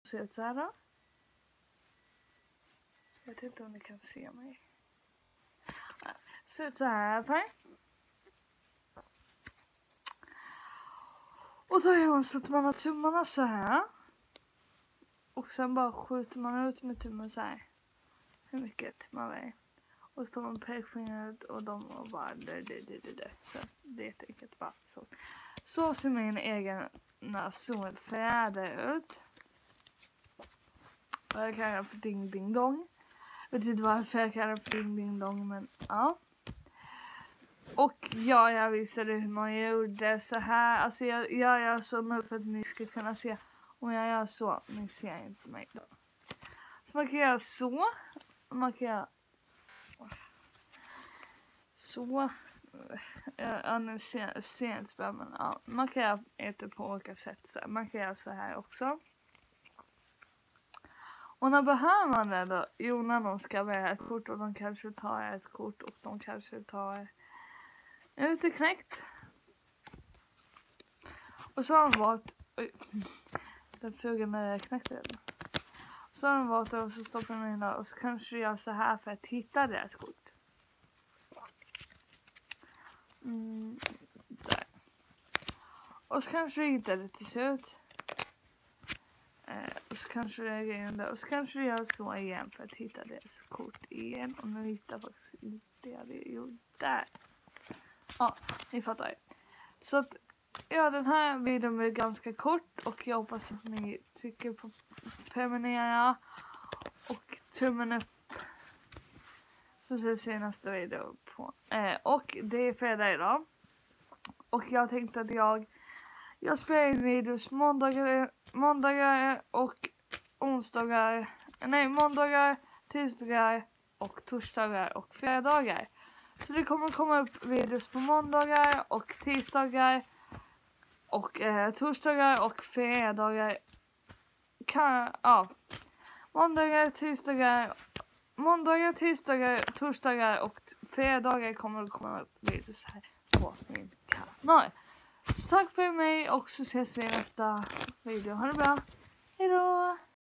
ser ut så här då. Jag vet inte om ni kan se mig. Ser ut så här i alla fall. Och då gör man så att man har tummarna så här. Och sen bara skjuter man ut med tummen så här. Hur mycket man vill. Och så tar man pekfingret och de och bara det. Så det är helt enkelt bara så. Så ser min egen solfjäder ut. Och jag kallar det för ding ding dong. Jag vet inte varför jag kallar det för ding ding dong, men ja. Och ja, jag visade hur man gjorde så här. Alltså jag gör så nu för att ni ska kunna se. Om jag gör så, ni ser inte mig då. Så man kan göra så. Man kan göra så. Ja, nu ser inte spär, men ja. Man kan göra det på olika sätt. Så man kan göra så här också. Och när behöver man det då? Jo, när de ska välja ett kort och de kanske tar ett kort och de kanske tar lite knäckt. Och så har de valt... Oj, den flugan när jag knäckte den. Så har de valt det och så stoppar de in där och så kanske jag gör så här för att hitta deras kort. Där. Och så kanske du hittar det till slut. Och så kanske det är grejen där. Och så kanske du gör så igen för att hitta deras kort igen. Och nu hittar jag faktiskt inte det. Jo, där. Ja, ni fattar. Så att, ja, den här videon blir ganska kort. Och jag hoppas att ni trycker på prenumerera. Och tummen upp. Så ses vi i nästa video på. Och det är fredag idag. Och jag tänkte att jag spelar in videos måndagar och onsdagar. Nej, måndagar, tisdagar och torsdagar och fredagar. Så det kommer komma upp videos på måndagar och tisdagar och torsdagar och fredagar. Måndagar, tisdagar, torsdagar och fredagar kommer det komma upp videos här på min kanal. Så tack för mig och så ses vi i nästa video. Ha det bra. Hej då!